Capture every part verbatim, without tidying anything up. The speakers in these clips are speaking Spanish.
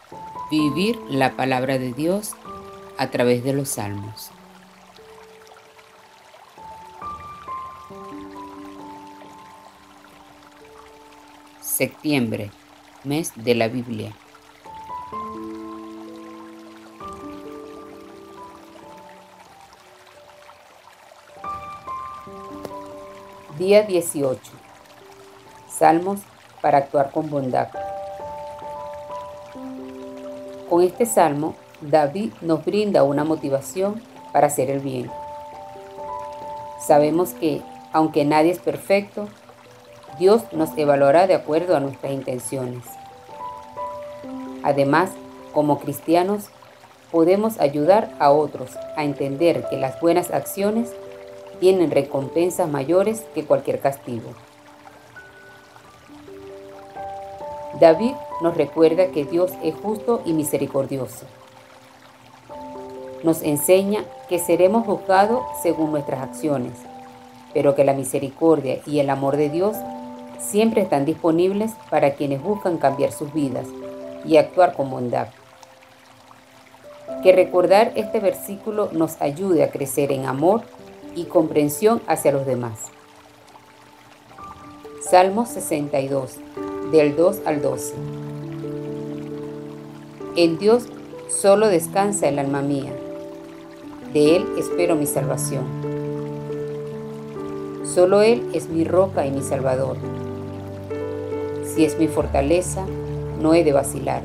Vivir la palabra de Dios a través de los salmos. Septiembre, mes de la Biblia. Día dieciocho. Salmos para actuar con bondad. Con este salmo, David nos brinda una motivación para hacer el bien. Sabemos que, aunque nadie es perfecto, Dios nos evaluará de acuerdo a nuestras intenciones. Además, como cristianos, podemos ayudar a otros a entender que las buenas acciones tienen recompensas mayores que cualquier castigo. David nos recuerda que Dios es justo y misericordioso. Nos enseña que seremos juzgados según nuestras acciones, pero que la misericordia y el amor de Dios siempre están disponibles para quienes buscan cambiar sus vidas y actuar con bondad. Que recordar este versículo nos ayude a crecer en amor y comprensión hacia los demás. Salmo sesenta y dos, del dos al doce. En Dios solo descansa el alma mía, de Él espero mi salvación. Solo Él es mi roca y mi salvador. Si es mi fortaleza, no he de vacilar.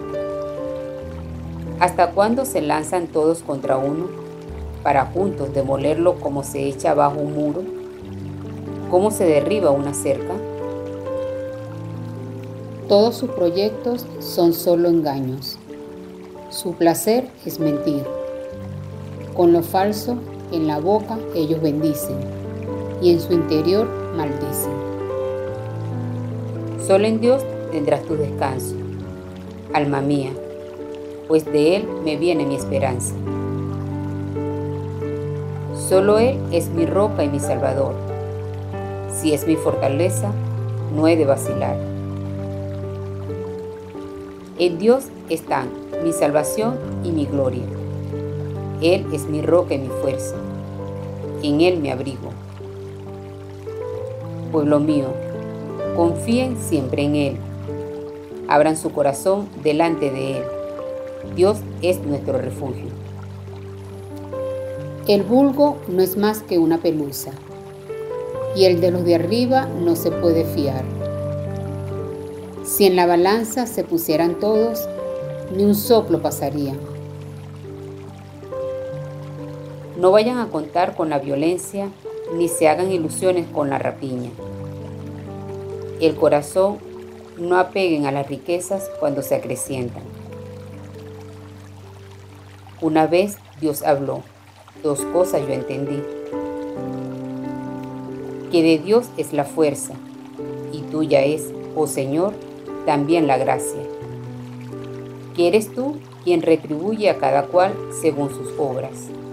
¿Hasta cuándo se lanzan todos contra uno, para juntos demolerlo como se echa abajo un muro? ¿Cómo se derriba una cerca? Todos sus proyectos son solo engaños. Su placer es mentir. Con lo falso en la boca ellos bendicen y en su interior maldicen. Solo en Dios tendrás tu descanso, alma mía, pues de Él me viene mi esperanza. Solo Él es mi roca y mi salvador. Si es mi fortaleza, no he de vacilar. En Dios están mi salvación y mi gloria. Él es mi roca y mi fuerza. En Él me abrigo. Pueblo mío, confíen siempre en Él. Abran su corazón delante de Él. Dios es nuestro refugio. El vulgo no es más que una pelusa, y el de los de arriba no se puede fiar. Si en la balanza se pusieran todos, ni un soplo pasaría. No vayan a contar con la violencia, ni se hagan ilusiones con la rapiña. El corazón no apeguen a las riquezas cuando se acrecientan. Una vez Dios habló, dos cosas yo entendí. Que de Dios es la fuerza, y tuya es, oh Señor, también la gracia. Que eres tú quien retribuye a cada cual según sus obras.